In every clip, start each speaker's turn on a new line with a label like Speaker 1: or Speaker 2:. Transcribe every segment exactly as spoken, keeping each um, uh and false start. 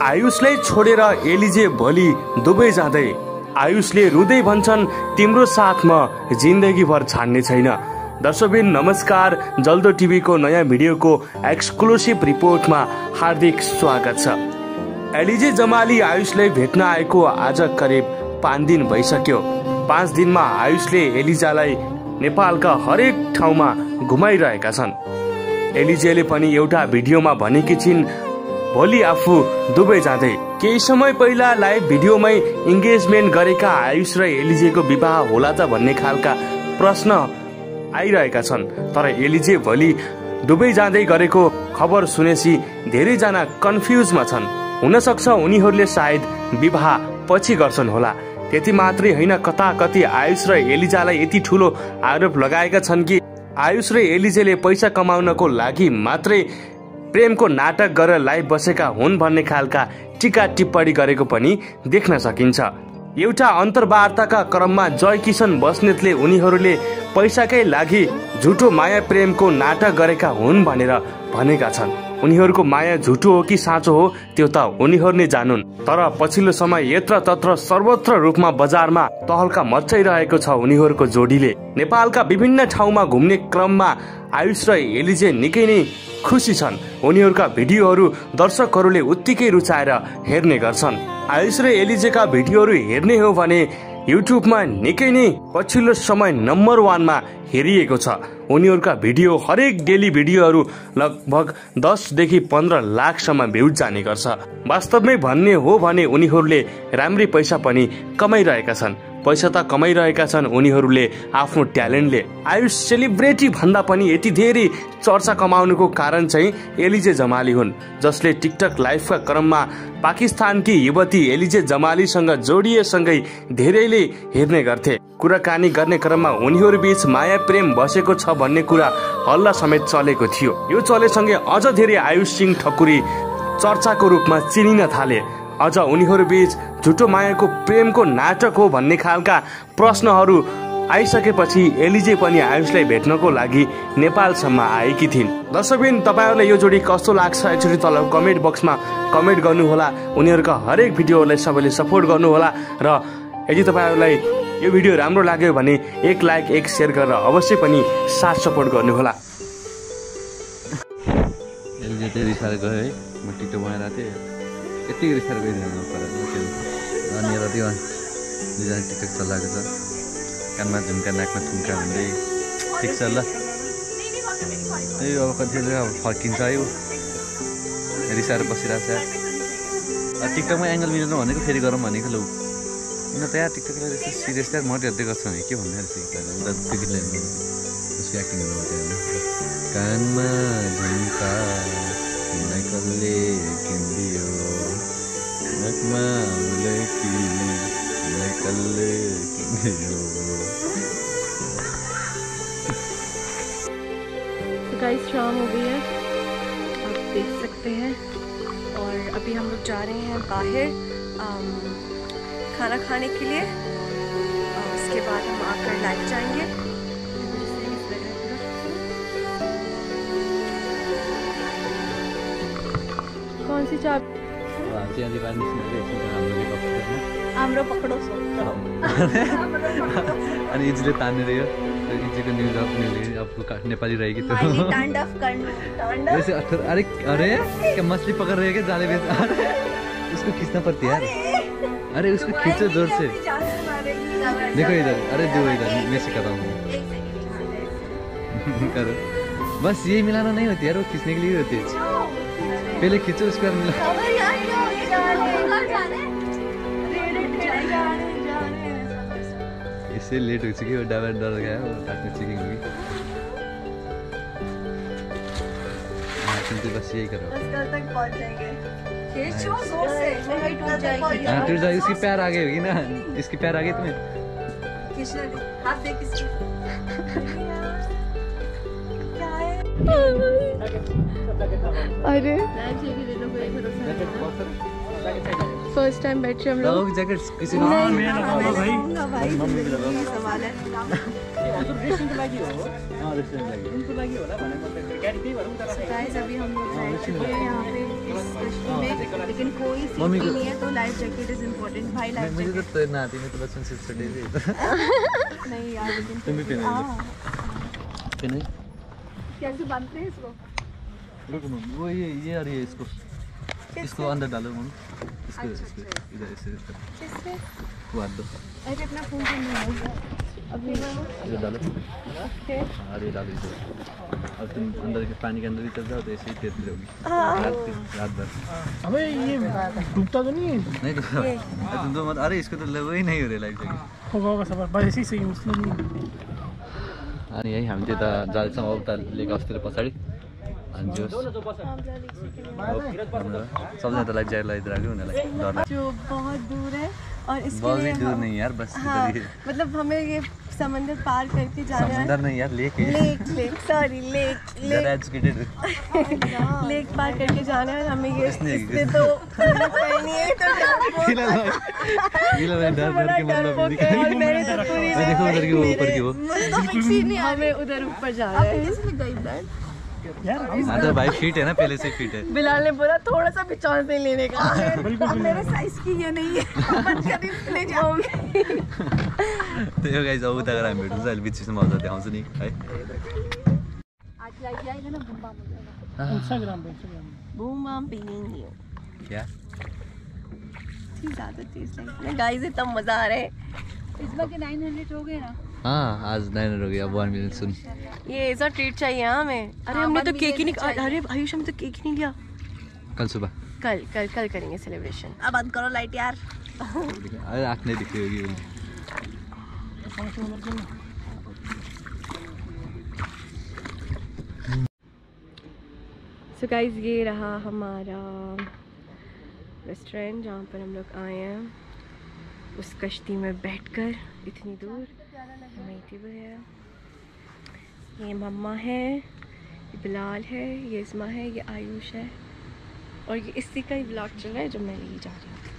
Speaker 1: आयुषलाई छोडेर एलिजे भोलि दुबई जाँदै। आयुषले रुँदै भन्छन् तिम्रो साथ म जिन्दगीभर छाड्ने छैन। दर्शकबिन नमस्कार, जल्दो टिभीको नयाँ भिडियोको एक्सक्लुसिभ रिपोर्टमा हार्दिक स्वागत छ। एलिजे जमाली आयुषलाई भेट्न आएको आज करिब पाँच दिन भइसक्यो। पाँच दिनमा आयुषले एलिजालाई नेपालका हरेक ठाउँमा घुमाइरहेका छन्। एलिजेले पनि एउटा भिडियोमा भनेकी छिन् भोलि आफू दुबई जाँदै। केही समय पहिला लाइभ भिडियोमै इन्गेजमेन्ट गरेका आयुष र एलिजेको विवाह होला त भन्ने खालका प्रश्न आइरहेका छन्। तर एलिजे भोलि दुबई जाँदै गरेको खबर सुनेपछि धेरैजना कन्फ्युजमा छन्। हुन सक्छ उनीहरूले सायद विवाह पछि गर्छन् होला। त्यति मात्रै होइन, कता कति आयुष र एलिजालाई यति ठुलो आरोप लगाएका छन् कि आयुष र एलिजेले पैसा कमाउनको लागि मात्रै प्रेमको नाटक गरेर लाइभ बसेका हुन् भन्ने खालका टीका टिप्पणी गरेको पनि देख्न सकिन्छ। एउटा अन्तर्वार्ताका क्रममा जय किशन बस्नेतले उनीहरूले पैसाकै लागि झुटो माया प्रेमको नाटक गरेका हुन् भनेर भनेका छन्। उनीहरूको माया झुटो हो कि साँचो हो त्यो त उनीहरूले जानुन्। तर पछिल्लो समय यत्र तत्र सर्वत्र रूपमा बजारमा तहल्का मचाइरहेको छ उनीहरूको जोडीले। नेपालका विभिन्न ठाउँमा घुम्ने क्रममा आयुष र एलिजे निकै नै खुसी छन्। उनीहरूका भिडियोहरू दर्शकहरूले उत्तिकै रुचाएर हेर्ने गर्छन्। आयुष र एलिजेका भिडियोहरू हेर्ने हो भने युट्युबमा निकै नै पछिल्लो समय नम्बर वानमा हेरिएको छ। उनीहरूका भिडियो हरेक डेली भिडियोहरू लगभग दसदेखि पन्ध्र लाखसम्म भ्युज जाने गर्छ। वास्तवमै भन्ने हो भने उनीहरूले राम्रै पैसा पनि कमाइरहेका छन्। पैसा त कमाइरहेका छन् उनीहरूले आफ्नो ट्यालेन्टले। आयुष सेलिब्रेटी भन्दा पनि यति धेरै चर्चा कमाउनुको कारण चाहिँ एलिजे जमाली हुन्, जसले टिकटक लाइभका क्रममा पाकिस्तानकी युवती एलिजे जमालीसँग जोडिएसँगै धेरैले हेर्ने गर्थे। कुराकानी गर्ने क्रममा उनीहरू बीच माया प्रेम बसेको छ भन्ने कुरा हल्ला समेत चलेको थियो। यो चलेसँगै अझ धेरै आयुष सिंह ठकुरी चर्चाको रूपमा चिनिन थाले। अझ उनीहरू बीच झुटो मायाको प्रेमको नाटक हो भन्ने खालका प्रश्नहरू आइसकेपछि एलिजे पनि आयुषलाई भेट्नको लागि नेपालसम्म आएकी थिइन्। दर्शकबिन तपाईहरुलाई यो जोडी कस्तो लाग्छ एकचोटि तल कमेन्ट बक्समा कमेन्ट गर्नुहोला। उनीहरूका हरेक भिडियोहरूलाई सबैले सपोर्ट गर्नुहोला र यदि तपाईहरुलाई यो भिडियो राम्रो लाग्यो भने एक लाइक एक शेयर गरेर अवश्य पनि साथ सपोर्ट गर्नुहोला।
Speaker 2: एलिजे चाहिँ रिसार गयो है, म टिकटक बनाइरहेको थिएँ, यति रिसार गइदिनु पर्यो। अनि यता त्यो दुईजना टिकटक चलाएको छ, कानमा झुम्का नाकमा ठुम्का भन्दै। ठिक छ ल, त्यही अब कतिले अब फर्किन्छ है, रिसाएर बसिरहेको छ। टिकटकमा एङ्गल मिलेन भनेको फेरि गरौँ भनेको लौ किन त यार टिकटकलाई यस्तो सिरियस यार मर्दै हेर्दै गर्छ भने के भन्ने उता क्रिकेटलाई उसको एक्टिङ गर्नु। कानमा झुम्का नकलले किन्दियो, नकमा मुलकी नकलले किन्दियो।
Speaker 3: गाइस शाम हो गई है, आप देख सकते हैं, और अभी हम लोग जा रहे हैं बाहर खाना खाने के लिए। और उसके बाद हम आकर लाइव जाएंगे। कौन सी चाबी? हाम्रो पकडो सो
Speaker 2: अनि इजीले तानेर यो इजीको न्युज अफ न्युज अब नेपाली रहेगी तो
Speaker 3: तांडव करना
Speaker 2: वैसे अरे अरे क्या मछली पकड़ रही है क्या जाले में? अरे उसको खींचना पड़ती है। अरे उसको खींचो जोर से, देखो इधर, अरे दो इधर मैं सिखाता हूँ। करो बस, यही मिलाना नहीं होती यार, वो खींचने के लिए होती है। पहले खींचो उसके बाद मिला। इससे लेट हो चुकी है, डर डर गया वो काटने चेकिंग होगी। हाँ तुम बस यही करो,
Speaker 3: बस कल तक पहुंच जाएंगे। खींचो जोर से, नहीं टूट जाएगी।
Speaker 2: हाँ टूट जाएगी, इसकी पैर आगे होगी ना, इसकी पैर आगे तुम्हें
Speaker 3: खींचना दे, हाथ दे किसी क्या है? अरे फर्स्ट टाइम बैठे हम लोग।
Speaker 2: जैकेट किसी
Speaker 3: भाई सवाल है। गाइस अभी हम लोग बैठ चुके हैं यहाँ पे इस कश्ती में, लेकिन कोई सेफ्टी नहीं है, तो लाइफ जैकेट इज इम्पोर्टेंट भाई। लाइफ
Speaker 2: मुझे तो तैरना आती, मैं तो बचपन से छोटे थे।
Speaker 3: नहीं यार, लेकिन
Speaker 2: तुम भी पहनो पहनो
Speaker 3: कैसे बांधते हैं इसको?
Speaker 2: रुको वो ये ये आ रही है, इसको इसको अंदर डालो मम्मी, इसको इसको इधर ऐसे
Speaker 3: किससे?
Speaker 2: बांध दो।
Speaker 3: अरे अपना फोन से नहीं अभी
Speaker 2: इधर डालो, अरे डालो इधर। और तुम अंदर के पानी के अंदर भी चल जाओ तो ऐसे ही तैरती रहोगी रात भर।
Speaker 4: अबे ये डूबता तो नहीं है?
Speaker 2: नहीं तो तुम तो मत, अरे इसको तो लगो ही नहीं हो रही लाइफ जैकेट।
Speaker 4: होगा होगा सब बस ऐसे ही सही उसमें नहीं।
Speaker 2: अनि यही हामी त्यता जालसँग उता लेक हाउसतिर पछाडि अनि जो सबजना त लाइफ ज्याकेट लगाइदिएर आएको उनीहरूलाई डर लाग्छ।
Speaker 3: जो बहुत दूर है और इसके
Speaker 2: बहुत
Speaker 3: लिए
Speaker 2: ही दूर
Speaker 3: हम-
Speaker 2: नहीं यार, बस
Speaker 3: हाँ,
Speaker 2: इधर ही है।
Speaker 3: मतलब हमें ये समंदर पार करके जाना है।
Speaker 2: समुद्र नहीं यार, लेक है।
Speaker 3: लेक लेक सॉरी लेक
Speaker 2: जरा
Speaker 3: लेक
Speaker 2: एजुकेटेड
Speaker 3: लेक पार करके जाना है हमें। ये
Speaker 2: इसने-
Speaker 3: इससे तो पहनी है तो
Speaker 2: ये लो मैं डर डर के मतलब
Speaker 3: डरपोक है और मैंने तो पूरी
Speaker 2: मैं देखो उधर की वो ऊपर की वो
Speaker 3: मुझे तो फिक्स ही नहीं, हमें उधर ऊपर जाना है।
Speaker 4: यार
Speaker 2: हाँ तो भाई फिट है ना, पहले से फिट है।
Speaker 3: बिलाल ने बोला थोड़ा सा भी चांस नहीं लेने का। अब मेरे साइज की ये नहीं है, बच कभी ले जाऊंगी।
Speaker 2: तो यो गाइस अब उता गएर हामी भेट्छौँ अहिले बिचमा मजा देखाउँछु नि है।
Speaker 3: आज लाइट जाएगा ना बूम बम हो जाएगा।
Speaker 4: इंस्टाग्राम पे इंस्टाग्राम
Speaker 3: बूम बम पीएंगे
Speaker 2: क्या
Speaker 3: थी ज्यादा तेज लगी गाइस, इतना मजा आ रहा है। इस बार के नौ सौ हो गए ना।
Speaker 2: हाँ आज नाइन हो गया, वन मिनट सुन।
Speaker 3: ये ऐसा ट्रीट चाहिए हमें। अरे हमने तो केक ही नहीं, अरे आयुष हमने तो केक ही नहीं लिया।
Speaker 2: कल सुबह
Speaker 3: कल कल कल करेंगे सेलिब्रेशन। अब बंद करो लाइट यार।
Speaker 2: अरे आँख नहीं दिख रही होगी।
Speaker 3: सो गाइस ये रहा हमारा रेस्टोरेंट जहाँ पर हम लोग आए हैं। उस कश्ती में बैठकर इतनी दूर हमें टेबल है, ये मम्मा है, ये बिलाल है, ये इस्मा है, ये आयुष है और ये इसी का ही ब्लॉग चल रहा है जो मैं ले जा रही हूँ।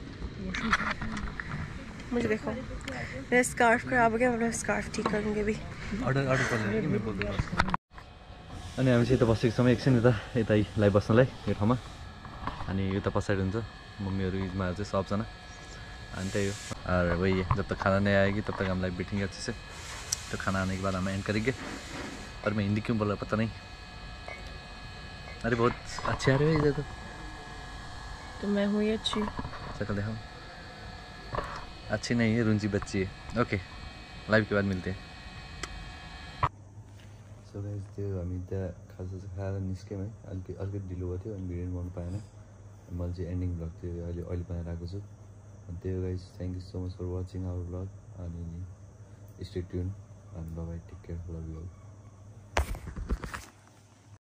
Speaker 3: मुझे देखो मेरा स्कार्फ खराब हो गया, मैं स्कार्फ ठीक करूँगी अभी।
Speaker 2: अर्डर अर्डर कर कि मैं बोल अनि हामी चाहिँ यता बसेको छौँ एकछिन यता यता लाइभ बस्नलाई यो ठाउँमा। अनि यता पछाडि हुन्छ मम्मीहरू इजमाहरू चाहिँ सबजना। अनि त्यही हो, और वही है, जब तक खाना नहीं आएगी तब तक हम लाइव बैठेंगे अच्छे से। तो खाना आने के बाद हम एंड करेंगे। और मैं हिंदी क्यों बोल रहा पता नहीं। अरे बहुत अच्छे आ रहे हो इधर तो।
Speaker 3: तो मैं हुई अच्छी,
Speaker 2: शक्ल देखो अच्छी नहीं है, रुंजी बच्ची है। ओके लाइव के बाद मिलते हैं। सो गाइस त्यो हामी त्यहाँ खाजा चाहिँ खाएर निस्क्यौँ है, अलिकति अलिकति ढिलो भएको थियो अनि भिडियो बनाउनु पाएन। मैले चाहिँ एन्डिङ भ्लग थियो अहिले अहिले बनाएर आएको छु। अनि त्यही हो guys, thank you so much for watching our vlog. अनि stay tuned and bye bye, take care, love you all.